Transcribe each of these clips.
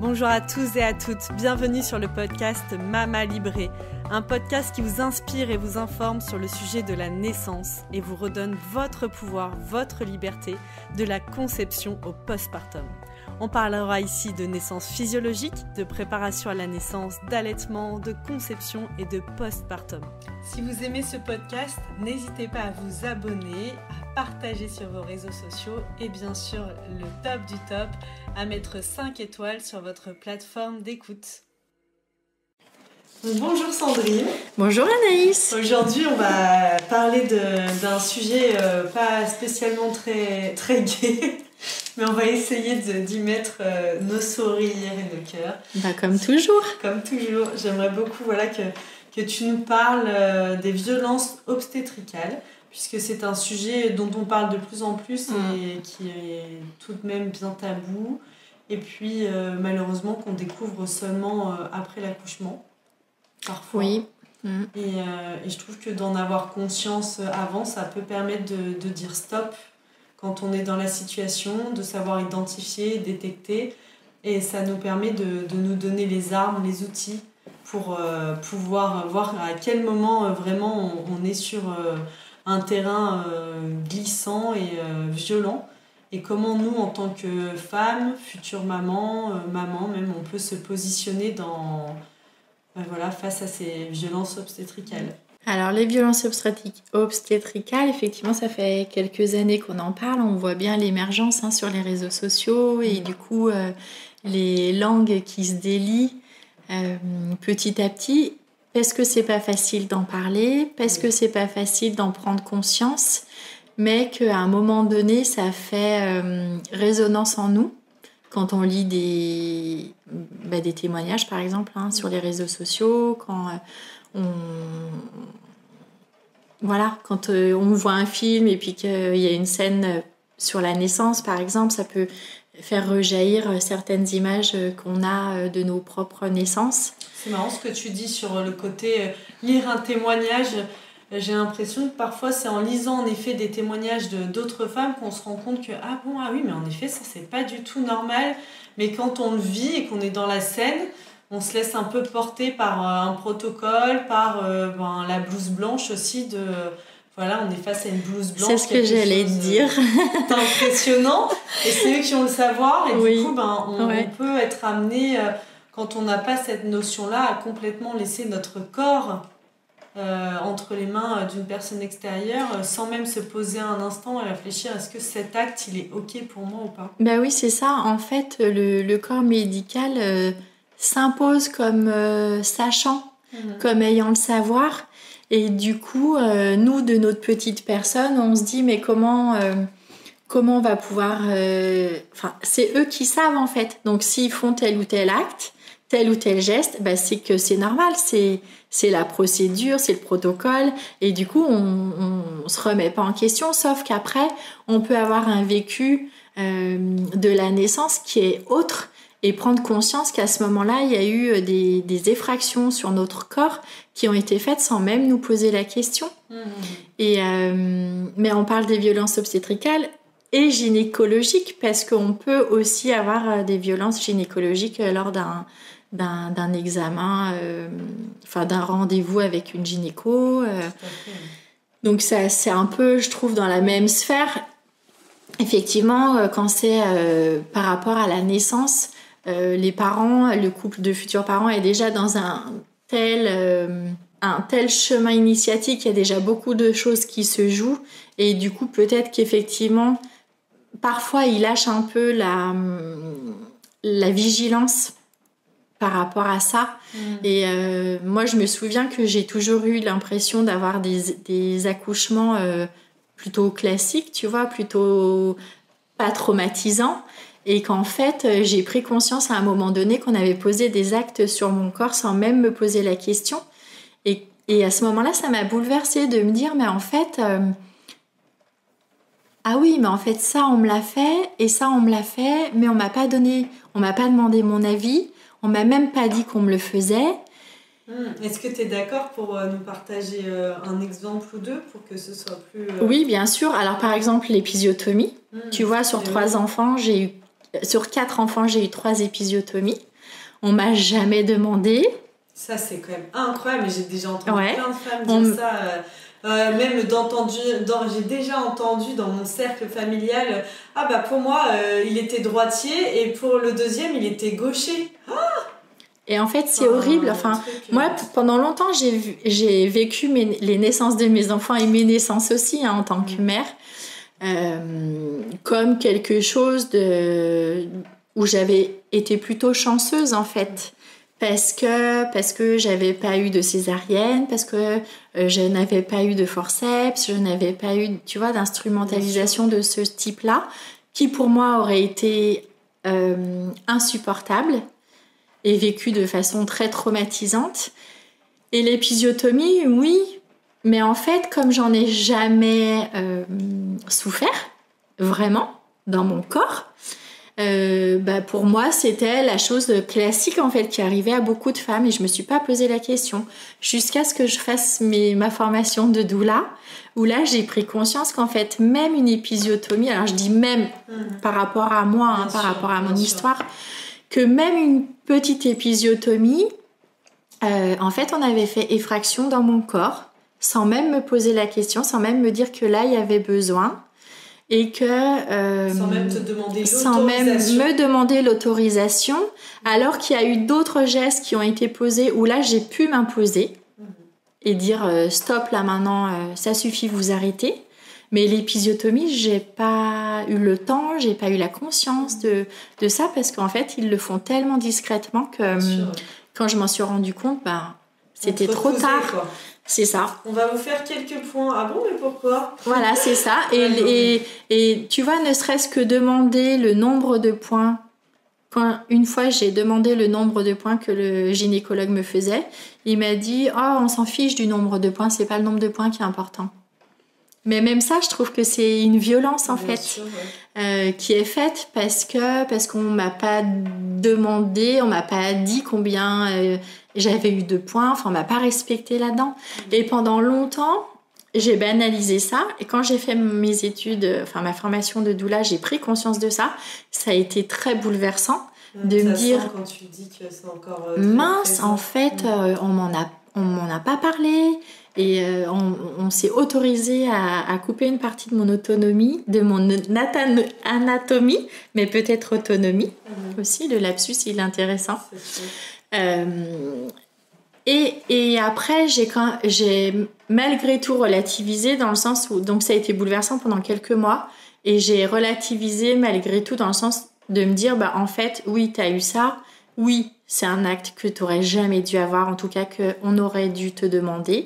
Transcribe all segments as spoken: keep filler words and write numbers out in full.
Bonjour à tous et à toutes, bienvenue sur le podcast Mama Librée, un podcast qui vous inspire et vous informe sur le sujet de la naissance et vous redonne votre pouvoir, votre liberté, de la conception au postpartum. On parlera ici de naissance physiologique, de préparation à la naissance, d'allaitement, de conception et de postpartum. Si vous aimez ce podcast, n'hésitez pas à vous abonner, à partager sur vos réseaux sociaux et bien sûr, le top du top, à mettre cinq étoiles sur votre plateforme d'écoute. Bonjour Sandrine. Bonjour Anaïs. Aujourd'hui, on va parler de, d'un sujet euh, pas spécialement très, très gai, mais on va essayer de, d'y mettre euh, nos sourires et nos cœurs. Bah, comme toujours. Comme toujours. J'aimerais beaucoup voilà, que, que tu nous parles euh, des violences obstétricales, puisque c'est un sujet dont on parle de plus en plus et mmh. qui est tout de même bien tabou. Et puis, euh, malheureusement, qu'on découvre seulement euh, après l'accouchement. Parfois. Oui. Mmh. Et, euh, et je trouve que d'en avoir conscience avant, ça peut permettre de, de dire stop quand on est dans la situation, de savoir identifier, détecter. Et ça nous permet de, de nous donner les armes, les outils pour euh, pouvoir voir à quel moment euh, vraiment on, on est sur euh, un terrain euh, glissant et euh, violent. Et comment nous, en tant que femmes, futures mamans, euh, mamans même, on peut se positionner dans... Ben voilà, face à ces violences obstétricales. Alors les violences obstétricales, effectivement, ça fait quelques années qu'on en parle. On voit bien l'émergence hein, sur les réseaux sociaux et du coup, euh, les langues qui se délient euh, petit à petit. Parce que c'est pas facile d'en parler, parce que c'est pas facile d'en prendre conscience, mais qu'à un moment donné, ça fait euh, résonance en nous. Quand on lit des, bah, des témoignages, par exemple, hein, sur les réseaux sociaux, quand euh, on, voilà, quand euh, on voit un film et puis qu'il y a une scène sur la naissance, par exemple, ça peut faire rejaillir certaines images qu'on a de nos propres naissances. C'est marrant ce que tu dis sur le côté euh, lire un témoignage. J'ai l'impression que parfois c'est en lisant en effet des témoignages de, d'autres femmes qu'on se rend compte que ah bon, ah oui, mais en effet ça c'est pas du tout normal. Mais quand on le vit et qu'on est dans la scène, on se laisse un peu porter par euh, un protocole, par euh, ben, la blouse blanche aussi de... Voilà, on est face à une blouse blanche. C'est ce que j'allais chose, dire. C'est impressionnant. Et c'est eux qui ont le savoir. Et oui. du coup, ben, on, ouais. on peut être amené, euh, quand on n'a pas cette notion-là, à complètement laisser notre corps euh, entre les mains d'une personne extérieure, euh, sans même se poser un instant et réfléchir, est-ce que cet acte, il est OK pour moi ou pas ? Ben oui, c'est ça. En fait, le, le corps médical euh, s'impose comme euh, sachant, mmh. comme ayant le savoir. Et du coup, euh, nous, de notre petite personne, on se dit, mais comment, euh, comment on va pouvoir... Euh... Enfin, c'est eux qui savent, en fait. Donc, s'ils font tel ou tel acte, tel ou tel geste, bah, c'est que c'est normal. C'est, c'est la procédure, c'est le protocole. Et du coup, on ne se remet pas en question, sauf qu'après, on peut avoir un vécu euh, de la naissance qui est autre et prendre conscience qu'à ce moment-là, il y a eu des, des effractions sur notre corps qui ont été faites sans même nous poser la question. Mmh. Et, euh, mais on parle des violences obstétricales et gynécologiques parce qu'on peut aussi avoir des violences gynécologiques lors d'un, d'un, d'un examen, euh, enfin d'un rendez-vous avec une gynéco. Euh. Donc ça, c'est un peu, je trouve, dans la même sphère. Effectivement, quand c'est euh, par rapport à la naissance, Euh, les parents, le couple de futurs parents est déjà dans un tel, euh, un tel chemin initiatique, il y a déjà beaucoup de choses qui se jouent et du coup peut-être qu'effectivement parfois ils lâchent un peu la, la vigilance par rapport à ça. Mmh. Et euh, moi je me souviens que j'ai toujours eu l'impression d'avoir des, des accouchements euh, plutôt classiques, tu vois, plutôt pas traumatisants. Et qu'en fait, j'ai pris conscience à un moment donné qu'on avait posé des actes sur mon corps sans même me poser la question. Et, et à ce moment-là, ça m'a bouleversée de me dire, mais en fait, euh, ah oui, mais en fait, ça, on me l'a fait, et ça, on me l'a fait, mais on m'a pas donné, on m'a pas demandé mon avis, on m'a même pas dit qu'on me le faisait. Mmh. Est-ce que tu es d'accord pour euh, nous partager euh, un exemple ou deux pour que ce soit plus... Euh... Oui, bien sûr. Alors, par exemple, l'épisiotomie. Mmh. Tu vois, sur trois enfants, j'ai eu... Sur quatre enfants, j'ai eu trois épisiotomies. On m'a jamais demandé. Ça, c'est quand même incroyable. J'ai déjà entendu ouais. plein de femmes dire on... ça. Euh, euh, même d'entendu, dans, j'ai déjà entendu dans mon cercle familial, euh, ah bah pour moi, euh, il était droitier et pour le deuxième, il était gaucher. Ah et en fait, c'est ah, horrible. Enfin, truc, moi, euh... pendant longtemps, j'ai, vu, j'ai vécu mes, les naissances de mes enfants et mes naissances aussi hein, en tant mmh. que mère. Euh, comme quelque chose de où j'avais été plutôt chanceuse en fait parce que parce que j'avais pas eu de césarienne, parce que euh, je n'avais pas eu de forceps, je n'avais pas eu tu vois d'instrumentalisation de ce type-là qui pour moi aurait été euh, insupportable et vécu de façon très traumatisante. Et l'épisiotomie, oui. Mais en fait, comme j'en ai jamais euh, souffert, vraiment, dans mon corps, euh, bah pour moi, c'était la chose classique en fait qui arrivait à beaucoup de femmes et je me suis pas posé la question jusqu'à ce que je fasse mes, ma formation de doula, où là, j'ai pris conscience qu'en fait, même une épisiotomie, alors je dis même mmh. par rapport à moi, hein, par sûr, rapport à mon histoire, sûr. que même une petite épisiotomie, euh, en fait, on avait fait effraction dans mon corps, sans même me poser la question, sans même me dire que là, il y avait besoin. Et que... Euh, sans même te demander l'autorisation. Sans même me demander l'autorisation, alors qu'il y a eu d'autres gestes qui ont été posés où là, j'ai pu m'imposer mmh. et dire euh, « stop, là, maintenant, euh, ça suffit, vous arrêtez ». Mais l'épisiotomie, j'ai pas eu le temps, j'ai pas eu la conscience de, de ça, parce qu'en fait, ils le font tellement discrètement que euh, quand je m'en suis rendu compte, bah, c'était trop tard. Quoi. C'est ça. On va vous faire quelques points. Ah bon, mais pourquoi ? Voilà, c'est ça. Et, et, et tu vois, ne serait-ce que demander le nombre de points. Quand, une fois, j'ai demandé le nombre de points que le gynécologue me faisait. Il m'a dit « Oh, on s'en fiche du nombre de points, c'est pas le nombre de points qui est important. » Mais même ça, je trouve que c'est une violence, en Bien fait, sûr, ouais. euh, qui est faite parce, que, parce qu'on m'a pas demandé, on m'a pas dit combien... Euh, j'avais eu deux points, enfin on m'a pas respecté là-dedans. Mmh. Et pendant longtemps, j'ai banalisé ça. Et quand j'ai fait mes études, enfin ma formation de doula, j'ai pris conscience de ça. Ça a été très bouleversant mmh, de me dire quand tu dis que c'est encore euh, mince, en fait, mmh. euh, on m'en a, on m'en a pas parlé. Et euh, on, on s'est autorisé à, à couper une partie de mon autonomie, de mon anatomie, mais peut-être autonomie mmh. aussi. Le lapsus, il est intéressant. C'est Euh, et, et après, j'ai, quand, j'ai malgré tout relativisé dans le sens où, donc ça a été bouleversant pendant quelques mois, et j'ai relativisé malgré tout dans le sens de me dire, bah en fait, oui, t'as eu ça, oui, c'est un acte que t'aurais jamais dû avoir, en tout cas qu'on aurait dû te demander.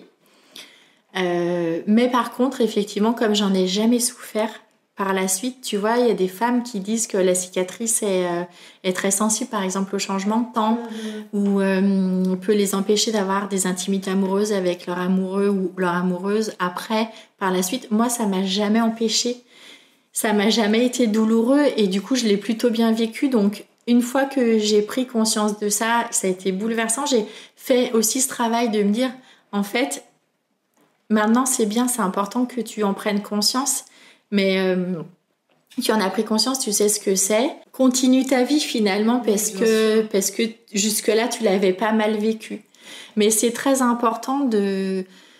Euh, mais par contre, effectivement, comme j'en ai jamais souffert, par la suite, tu vois, il y a des femmes qui disent que la cicatrice est, euh, est très sensible, par exemple, au changement de temps, mmh. ou euh, on peut les empêcher d'avoir des intimités amoureuses avec leur amoureux ou leur amoureuse après, par la suite. Moi, ça m'a jamais empêché. Ça m'a jamais été douloureux et du coup, je l'ai plutôt bien vécu. Donc, une fois que j'ai pris conscience de ça, ça a été bouleversant. J'ai fait aussi ce travail de me dire, en fait, maintenant, c'est bien, c'est important que tu en prennes conscience. Mais euh, tu en as pris conscience, tu sais ce que c'est. Continue ta vie finalement parce oui, que, parce que jusque-là, tu l'avais pas mal vécu. Mais c'est très important de...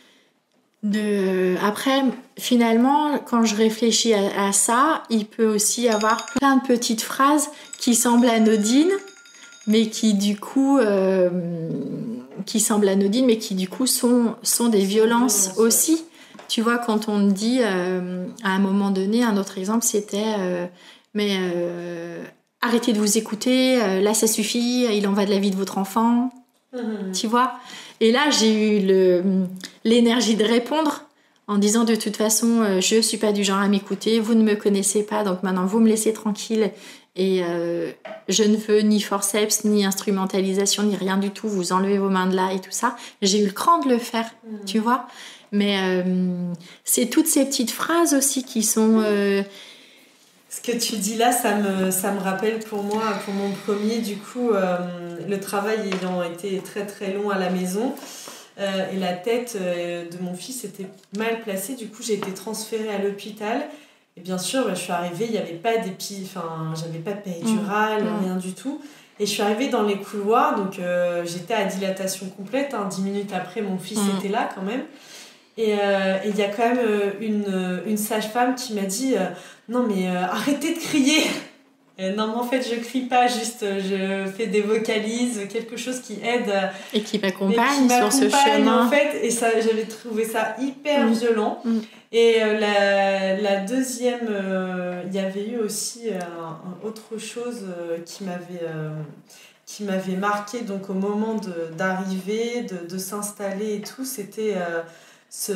de... Après, finalement, quand je réfléchis à, à ça, il peut aussi y avoir plein de petites phrases qui semblent anodines, mais qui du coup... Euh, qui semblent anodines, mais qui du coup sont, sont des violences aussi. Tu vois, quand on dit, euh, à un moment donné, un autre exemple, c'était euh, « mais euh, arrêtez de vous écouter, euh, là ça suffit, il en va de la vie de votre enfant. Mmh. » Tu vois ? Et là, j'ai eu le, l'énergie de répondre en disant « de toute façon, euh, je ne suis pas du genre à m'écouter, vous ne me connaissez pas, donc maintenant vous me laissez tranquille. Et euh, je ne veux ni forceps, ni instrumentalisation, ni rien du tout, vous enlevez vos mains de là et tout ça. » J'ai eu le cran de le faire, mmh. tu vois ? Mais euh, c'est toutes ces petites phrases aussi qui sont... Euh... Ce que tu dis là, ça me, ça me rappelle pour moi, pour mon premier, du coup, euh, le travail ayant été très très long à la maison euh, et la tête euh, de mon fils était mal placée. Du coup, j'ai été transférée à l'hôpital. Et bien sûr, je suis arrivée, il n'y avait pas d'épi... Enfin, j'avais pas de péridurale, mmh. rien du tout. Et je suis arrivée dans les couloirs, donc euh, j'étais à dilatation complète. Hein, dix minutes après, mon fils mmh. était là quand même. Et il euh, y a quand même une, une sage-femme qui m'a dit euh, « Non, mais euh, arrêtez de crier !» Et non, mais en fait, je crie pas, juste je fais des vocalises, quelque chose qui aide. Et qui m'accompagne sur ce chemin. En fait, et ça, j'avais trouvé ça hyper mmh. violent. Mmh. Et euh, la, la deuxième, il euh, y avait eu aussi euh, un, autre chose euh, qui m'avait... Euh, qui m'avait marqué donc, au moment de, d'arriver, de, de s'installer et tout, c'était... Euh, Ce,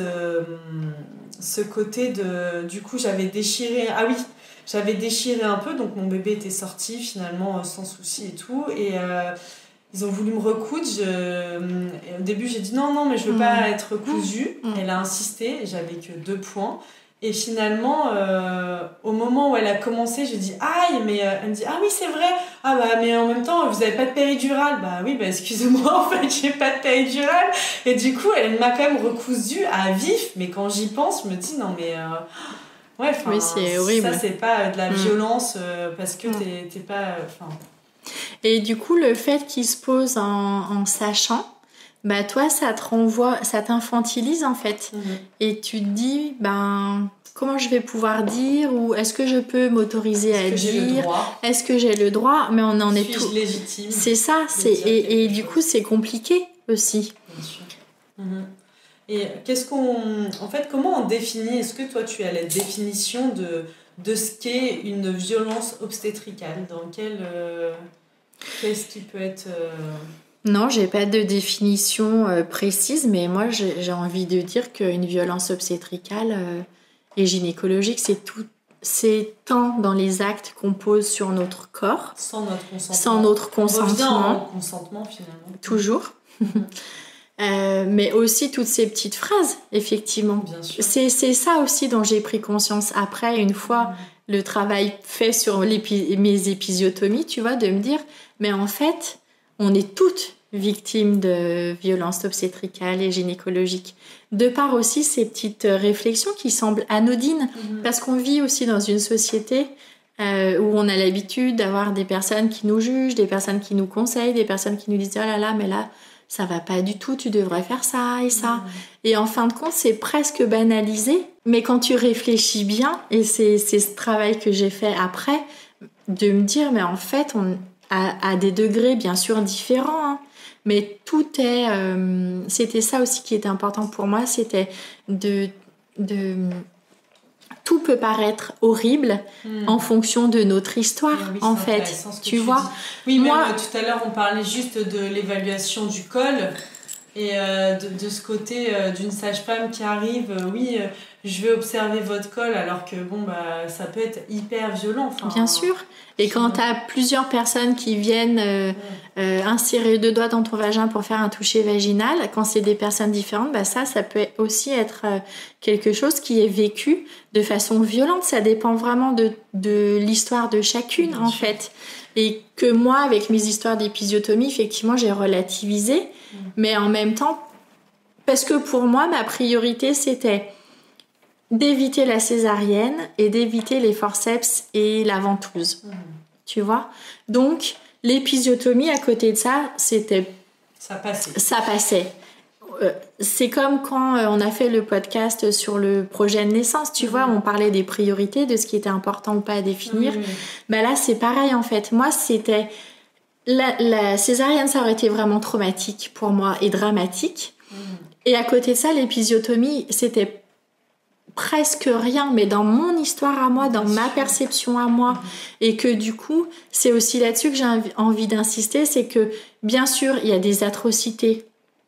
ce côté de... Du coup, j'avais déchiré... Ah oui, j'avais déchiré un peu, donc mon bébé était sorti finalement sans souci et tout. Et euh, ils ont voulu me recoudre. Je... Et au début, j'ai dit non, non, mais je veux mmh. pas être cousue. Mmh. Elle a insisté, j'avais que deux points. Et finalement, euh, au moment où elle a commencé, j'ai dit aïe, mais euh, elle me dit ah oui, c'est vrai. Ah bah, mais en même temps, vous avez pas de péridurale. Bah oui, bah excusez-moi, en fait, j'ai pas de péridurale. Et du coup, elle m'a quand même recousue à vif. Mais quand j'y pense, je me dis non, mais. Euh, ouais, enfin. Oui, c'est horrible. Ça, c'est pas de la mmh. violence euh, parce que mmh. t'es, t'es pas. Enfin. Et du coup, le fait qu'il se pose en, en sachant. Bah toi, ça te renvoie, ça t'infantilise en fait. Mmh. Et tu te dis, ben, comment je vais pouvoir dire, ou est-ce que je peux m'autoriser à dire, j'ai le droit est-ce que j'ai le droit, mais on en est tout. Suis-je légitime. C'est ça, c'est et, et du coup c'est compliqué aussi. Bien sûr. Mmh. Et qu'est-ce qu'on, en fait, comment on définit, est-ce que toi tu as la définition de de ce qu'est une violence obstétricale, dans quel, euh, qu'est-ce qui peut être euh... Non, j'ai pas de définition euh, précise, mais moi j'ai, j'ai envie de dire qu'une violence obstétricale euh, et gynécologique, c'est tout, c'est tant dans les actes qu'on pose sur notre corps, sans notre consentement, sans notre consentement, on revient au consentement finalement, toujours, euh, mais aussi toutes ces petites phrases, effectivement. Bien sûr. C'est c'est ça aussi dont j'ai pris conscience après, une fois mmh. le travail fait sur l'épi- mes épisiotomies, tu vois, de me dire, mais en fait. On est toutes victimes de violences obstétricales et gynécologiques. De par aussi ces petites réflexions qui semblent anodines, mmh. parce qu'on vit aussi dans une société euh, où on a l'habitude d'avoir des personnes qui nous jugent, des personnes qui nous conseillent, des personnes qui nous disent « Oh là là, mais là, ça va pas du tout, tu devrais faire ça et ça. Mmh. » Et en fin de compte, c'est presque banalisé. Mais quand tu réfléchis bien, et c'est, c'est ce travail que j'ai fait après, de me dire « Mais en fait, on... » À, à des degrés bien sûr différents, hein. Mais tout est... Euh, c'était ça aussi qui était important pour moi, c'était de... de tout peut paraître horrible mmh. en fonction de notre histoire, oui, en fait. Tu, tu vois dis. Oui, moi, même, tout à l'heure, on parlait juste de l'évaluation du col et euh, de, de ce côté euh, d'une sage-femme qui arrive, euh, oui, euh, je vais observer votre col, alors que bon, bah, ça peut être hyper violent. Enfin, bien sûr. Et quand tu as plusieurs personnes qui viennent euh, euh, insérer deux doigts dans ton vagin pour faire un toucher vaginal, quand c'est des personnes différentes, bah ça, ça peut aussi être euh, quelque chose qui est vécu de façon violente. Ça dépend vraiment de, de l'histoire de chacune, bien en sûr. Fait. Et que moi, avec mes histoires d'épisiotomie, effectivement, j'ai relativisé. Mmh. Mais en même temps, parce que pour moi, ma priorité, c'était d'éviter la césarienne et d'éviter les forceps et la ventouse. Mmh. Tu vois ? Donc, l'épisiotomie, à côté de ça, c'était... Ça passait. Ça passait. Euh, c'est comme quand euh, on a fait le podcast sur le projet de naissance, tu mmh. vois, on parlait des priorités, de ce qui était important ou pas à définir. Mmh. Ben là, c'est pareil, en fait. Moi, c'était... La, la césarienne, ça aurait été vraiment traumatique pour moi et dramatique. Mmh. Et à côté de ça, l'épisiotomie, c'était presque rien, mais dans mon histoire à moi, dans ma perception à moi, mmh. et que du coup, c'est aussi là-dessus que j'ai envie d'insister, c'est que bien sûr, il y a des atrocités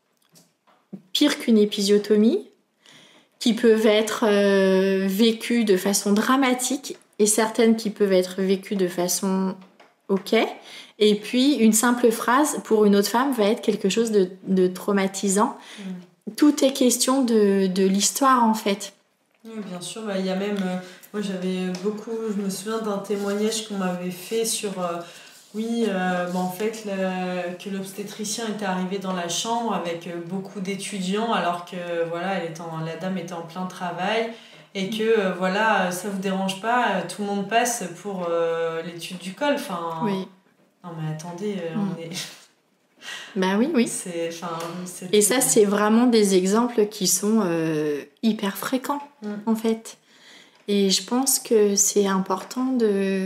pires qu'une épisiotomie, qui peuvent être euh, vécues de façon dramatique, et certaines qui peuvent être vécues de façon ok, et puis une simple phrase pour une autre femme va être quelque chose de, de traumatisant. Mmh. Tout est question de, de l'histoire en fait. Oui, bien sûr, bah, il y a même, euh, moi j'avais beaucoup, je me souviens d'un témoignage qu'on m'avait fait sur, euh, oui, euh, bah, en fait, le, que l'obstétricien était arrivé dans la chambre avec euh, beaucoup d'étudiants, alors que voilà, elle était en, la dame était en plein travail, et que euh, voilà, ça vous dérange pas, tout le monde passe pour euh, l'étude du col, enfin... Oui. Non mais attendez, euh, mm. on est... Bah oui, oui. C'est, c'est... Et ça, c'est vraiment des exemples qui sont euh, hyper fréquents, mm. en fait. Et je pense que c'est important de...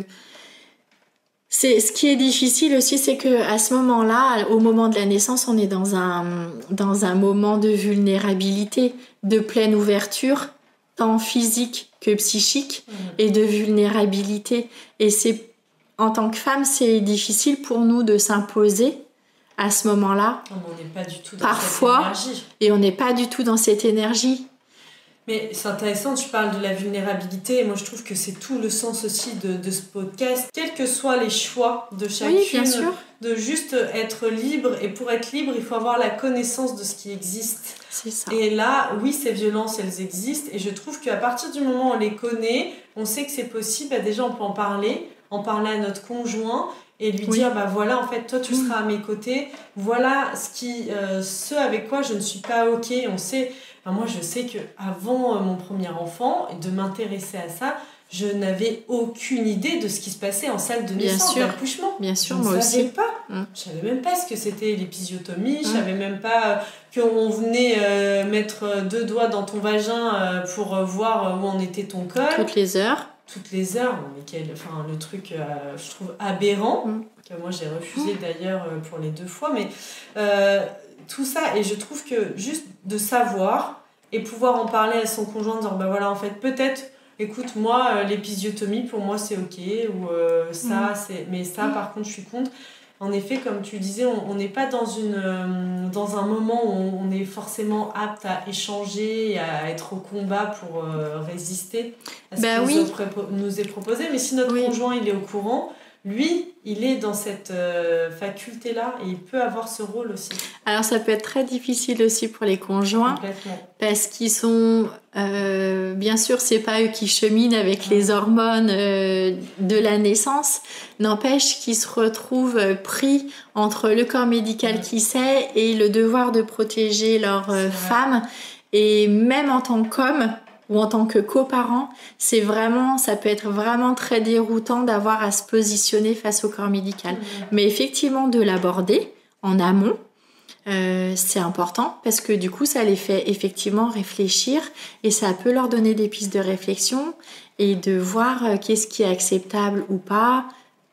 C'est, ce qui est difficile aussi, c'est qu'à ce moment-là, au moment de la naissance, on est dans un, dans un moment de vulnérabilité, de pleine ouverture, tant physique que psychique, mmh. et de vulnérabilité. Et c'est, en tant que femme, c'est difficile pour nous de s'imposer à ce moment-là. On n'est pas du tout dans Parfois, cette énergie. Et on n'est pas du tout dans cette énergie. Mais c'est intéressant, tu parles de la vulnérabilité, et moi je trouve que c'est tout le sens aussi de, de ce podcast, quels que soient les choix de chacune, oui, bien sûr. De juste être libre, et pour être libre, il faut avoir la connaissance de ce qui existe. C'est ça. Et là, oui, ces violences, elles existent, et je trouve qu'à partir du moment où on les connaît, on sait que c'est possible, bah déjà on peut en parler, en parler à notre conjoint, et lui oui. dire, bah voilà, en fait, toi tu seras à mes côtés, voilà ce, qui, euh, ce avec quoi je ne suis pas ok, on sait... Moi, je sais qu'avant mon premier enfant, de m'intéresser à ça, je n'avais aucune idée de ce qui se passait en salle de naissance, d'accouchement. Bien sûr, je moi ne savais aussi. pas. Mm. Je ne savais même pas ce que c'était l'épisiotomie. Mm. Je ne savais même pas qu'on venait euh, mettre deux doigts dans ton vagin euh, pour voir où en était ton col. Toutes les heures. Toutes les heures. Mais quel, enfin, le truc, euh, je trouve aberrant. Mm. Que moi, j'ai refusé mm. d'ailleurs pour les deux fois. Mais... Euh, tout ça, et je trouve que juste de savoir et pouvoir en parler à son conjoint, de dire bah voilà, en fait, peut-être, écoute, moi, euh, l'épisiotomie, pour moi, c'est ok, ou euh, ça, mmh. c'est... mais ça, mmh. par contre, je suis contre. En effet, comme tu disais, on n'est pas dans, une, euh, dans un moment où on est forcément apte à échanger et à être au combat pour euh, résister à ce bah qui oui. nous, nous est proposé. Mais si notre oui. conjoint, il est au courant, lui, il est dans cette euh, faculté-là et il peut avoir ce rôle aussi. Alors, ça peut être très difficile aussi pour les conjoints. Complètement. Parce qu'ils sont... Euh, bien sûr, c'est pas eux qui cheminent avec ouais. les hormones euh, de la naissance. N'empêche qu'ils se retrouvent pris entre le corps médical ouais. qui sait et le devoir de protéger leur euh, femme. Et même en tant qu'homme... ou en tant que coparent, c'est vraiment, ça peut être vraiment très déroutant d'avoir à se positionner face au corps médical. Mmh. Mais effectivement, de l'aborder en amont, euh, c'est important parce que du coup, ça les fait effectivement réfléchir et ça peut leur donner des pistes de réflexion et de voir euh, qu'est-ce qui est acceptable ou pas,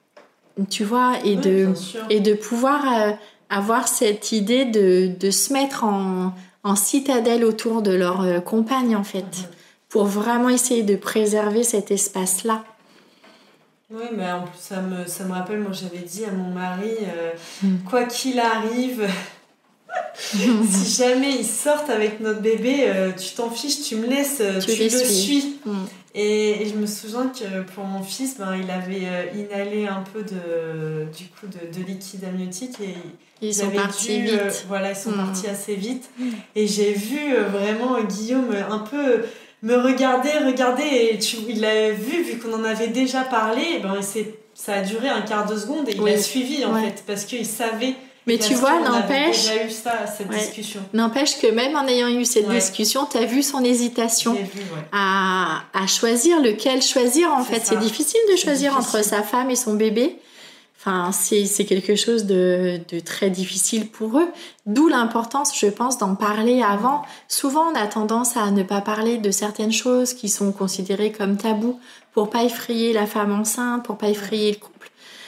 tu vois, et, oui, de, et de pouvoir euh, avoir cette idée de, de se mettre en, en citadelle autour de leur euh, compagne, en fait. Mmh. Pour vraiment essayer de préserver cet espace-là. Oui, mais en plus, ça me, ça me rappelle, moi j'avais dit à mon mari, euh, mm. quoi qu'il arrive, si jamais ils sortent avec notre bébé, euh, tu t'en fiches, tu me laisses, tu, tu le suis. suis. Mm. Et, et je me souviens que pour mon fils, ben, il avait euh, inhalé un peu de, du coup, de, de liquide amniotique et ils, ils sont partis vite. Euh, voilà, ils sont mm. partis assez vite. Mm. Et j'ai vu euh, vraiment Guillaume un peu... me regarder, regarder, et tu, il a vu, vu qu'on en avait déjà parlé, ben c'est, ça a duré un quart de seconde et il oui. a suivi en ouais. fait, parce qu'il savait. Mais tu vois, n'empêche. Avait déjà eu ça, cette ouais. discussion. N'empêche que même en ayant eu cette ouais. discussion, tu as vu son hésitation vu, ouais. à, à choisir lequel choisir en c'est fait. Ça. C'est difficile de c'est choisir difficile. Entre sa femme et son bébé. Enfin, c'est, c'est quelque chose de, de très difficile pour eux. D'où l'importance, je pense, d'en parler avant. Souvent, on a tendance à ne pas parler de certaines choses qui sont considérées comme tabous pour pas effrayer la femme enceinte, pour pas effrayer le couple.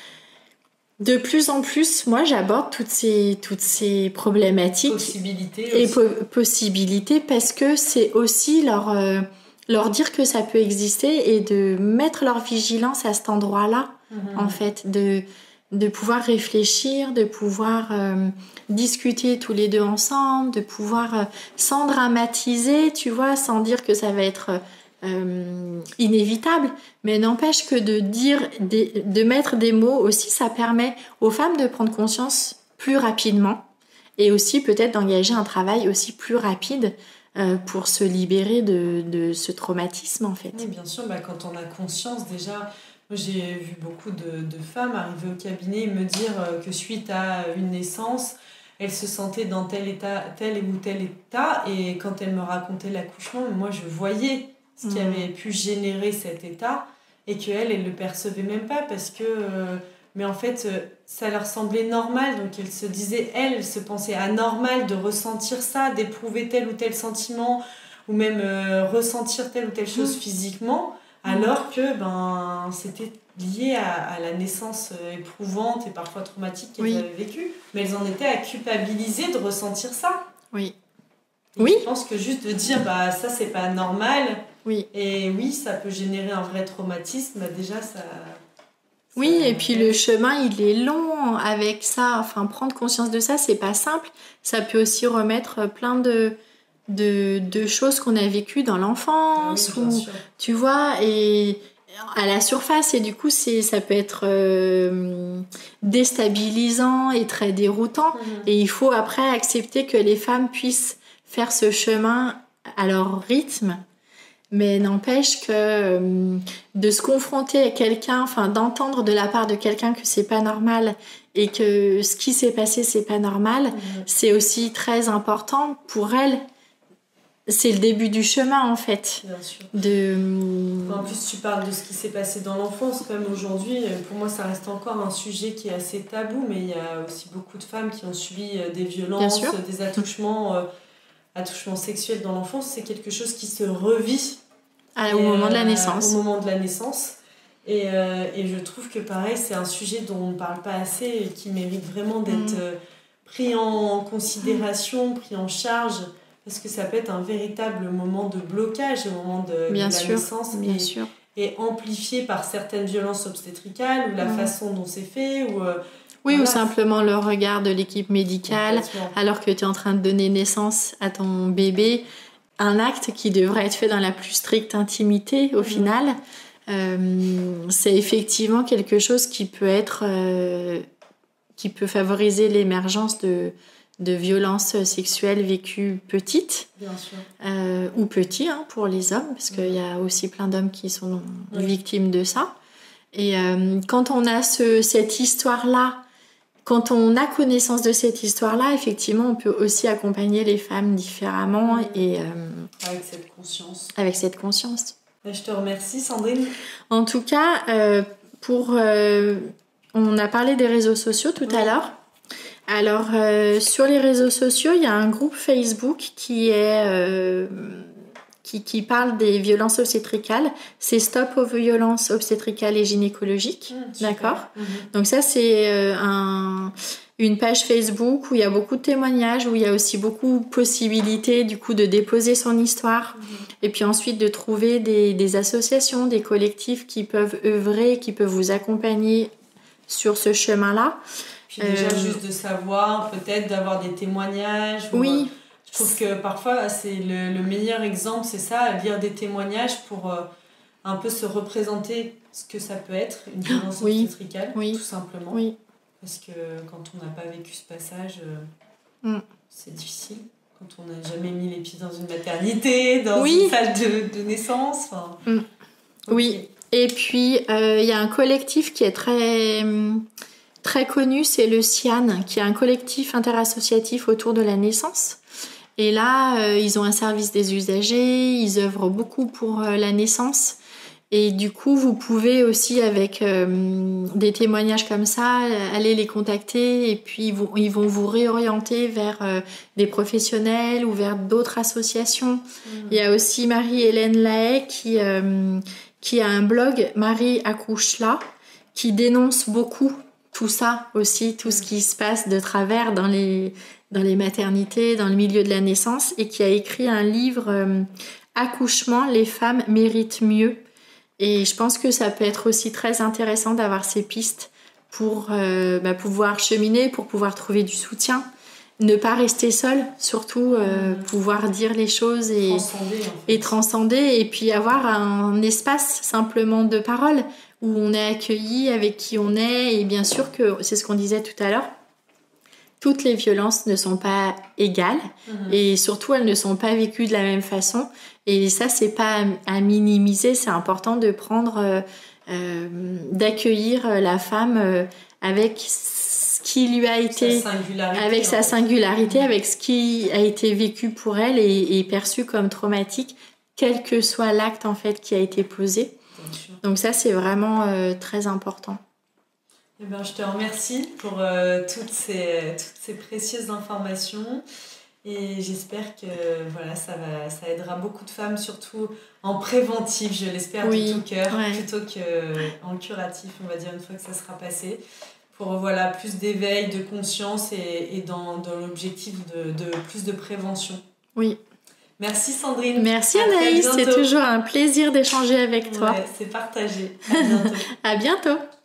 De plus en plus, moi, j'aborde toutes ces, toutes ces problématiques. Possibilités et po- possibilités parce que c'est aussi leur, euh, leur dire que ça peut exister et de mettre leur vigilance à cet endroit-là, mmh. en fait, de... de pouvoir réfléchir, de pouvoir euh, discuter tous les deux ensemble, de pouvoir euh, sans dramatiser, tu vois, sans dire que ça va être euh, inévitable, mais n'empêche que de dire, des, de mettre des mots aussi, ça permet aux femmes de prendre conscience plus rapidement et aussi peut-être d'engager un travail aussi plus rapide euh, pour se libérer de, de ce traumatisme, en fait. Oui, bien sûr, bah, quand on a conscience déjà... Moi, j'ai vu beaucoup de, de femmes arriver au cabinet et me dire que suite à une naissance, elles se sentaient dans tel état, tel ou tel état. Et quand elles me racontaient l'accouchement, moi, je voyais ce qui avait pu générer cet état et qu'elles, elles ne le percevaient même pas parce que euh, mais en fait, euh, ça leur semblait normal. Donc, elles se disaient, elles, elles se pensaient anormales de ressentir ça, d'éprouver tel ou tel sentiment, ou même euh, ressentir telle ou telle chose mmh. physiquement, alors que ben, c'était lié à, à la naissance éprouvante et parfois traumatique qu'elles oui. avaient vécue. Mais elles en étaient à culpabiliser de ressentir ça. Oui. Et oui. Je pense que juste de dire, bah, ça, c'est pas normal. Oui. Et oui, ça peut générer un vrai traumatisme. Bah, déjà, ça... Oui, et puis le chemin, il est long avec ça. Enfin, prendre conscience de ça, c'est pas simple. Ça peut aussi remettre plein de, de, de choses qu'on a vécues dans l'enfance. Ah oui, ou, tu vois, et à la surface. Et du coup, c'est, ça peut être euh, déstabilisant et très déroutant. Mmh. Et il faut après accepter que les femmes puissent faire ce chemin à leur rythme. Mais n'empêche que euh, de se confronter à quelqu'un, enfin d'entendre de la part de quelqu'un que c'est pas normal et que ce qui s'est passé c'est pas normal, mmh. c'est aussi très important pour elle. C'est le début du chemin en fait. Bien sûr. De... En plus tu parles de ce qui s'est passé dans l'enfance, comme aujourd'hui, pour moi ça reste encore un sujet qui est assez tabou, mais il y a aussi beaucoup de femmes qui ont subi des violences, des attouchements... Euh, attouchement sexuel dans l'enfance, c'est quelque chose qui se revit ah, au moment euh, de la naissance. Au moment de la naissance. Et, euh, et je trouve que pareil, c'est un sujet dont on ne parle pas assez et qui mérite vraiment d'être mmh. euh, pris en considération, pris en charge, parce que ça peut être un véritable moment de blocage au moment de, bien de la sûr, naissance. Bien et, sûr. et amplifié par certaines violences obstétricales ou la mmh. façon dont c'est fait. Ou, euh, Oui, voilà. Ou simplement le regard de l'équipe médicale alors que tu es en train de donner naissance à ton bébé. Un acte qui devrait être fait dans la plus stricte intimité au mmh. final. Euh, c'est effectivement quelque chose qui peut être... Euh, qui peut favoriser l'émergence de, de violences sexuelles vécues petites. Bien sûr. Euh, ou petits hein, pour les hommes, parce mmh. qu'il y a aussi plein d'hommes qui sont oui. victimes de ça. Et euh, quand on a ce, cette histoire-là, quand on a connaissance de cette histoire-là, effectivement, on peut aussi accompagner les femmes différemment. Mmh. Et, euh, avec cette conscience. Avec cette conscience. Je te remercie, Sandrine. En tout cas, euh, pour, euh, on a parlé des réseaux sociaux tout mmh. à l'heure. Alors, euh, sur les réseaux sociaux, il y a un groupe Facebook qui est... Euh, Qui, qui parle des violences obstétricales, c'est Stop aux violences obstétricales et gynécologiques, mmh, d'accord mmh. Donc ça, c'est euh, un, une page Facebook où il y a beaucoup de témoignages, où il y a aussi beaucoup de possibilités du coup de déposer son histoire, mmh. et puis ensuite de trouver des, des associations, des collectifs qui peuvent œuvrer, qui peuvent vous accompagner sur ce chemin-là. Puis déjà, euh, juste de savoir, peut-être d'avoir des témoignages. Oui. Ou, je trouve que parfois, c'est le, le meilleur exemple, c'est ça, lire des témoignages pour euh, un peu se représenter ce que ça peut être, une violence oui. obstétricale, oui. tout simplement. Oui. Parce que quand on n'a pas vécu ce passage, euh, mm. c'est difficile. Quand on n'a jamais mis les pieds dans une maternité, dans oui. une salle de, de naissance. Mm. Okay. Oui. Et puis, il euh, y a un collectif qui est très... très connu, c'est le SIAN, qui est un collectif interassociatif autour de la naissance. Et là, euh, ils ont un service des usagers, ils œuvrent beaucoup pour euh, la naissance. Et du coup, vous pouvez aussi, avec euh, des témoignages comme ça, aller les contacter et puis vous, ils vont vous réorienter vers euh, des professionnels ou vers d'autres associations. Mmh. Il y a aussi Marie-Hélène Lahaye qui, euh, qui a un blog, Marie accouche là, qui dénonce beaucoup tout ça aussi, tout ce qui se passe de travers dans les, dans les maternités, dans le milieu de la naissance, et qui a écrit un livre euh, « Accouchement, les femmes méritent mieux ». Et je pense que ça peut être aussi très intéressant d'avoir ces pistes pour euh, bah, pouvoir cheminer, pour pouvoir trouver du soutien, ne pas rester seul, surtout euh, mmh. pouvoir dire les choses et transcender, en fait. et transcender, et puis avoir un espace simplement de parole où on est accueilli avec qui on est. Et bien sûr que c'est ce qu'on disait tout à l'heure, toutes les violences ne sont pas égales mmh. et surtout elles ne sont pas vécues de la même façon, et ça c'est pas à minimiser, c'est important de prendre euh, euh, d'accueillir la femme euh, avec ce qui lui a été sa singularité, avec sa singularité mmh. avec ce qui a été vécu pour elle et, et perçu comme traumatique, quel que soit l'acte en fait qui a été posé. Donc ça, c'est vraiment euh, très important. Eh ben, je te remercie pour euh, toutes, ces, toutes ces précieuses informations et j'espère que voilà, ça, va, ça aidera beaucoup de femmes, surtout en préventif, je l'espère oui, de tout cœur, ouais. plutôt qu'en curatif, on va dire, une fois que ça sera passé, pour voilà, plus d'éveil, de conscience et, et dans, dans l'objectif de, de plus de prévention. Oui. Merci Sandrine. Merci Anaïs, c'est toujours un plaisir d'échanger avec toi. Ouais, c'est partagé. À bientôt. À bientôt.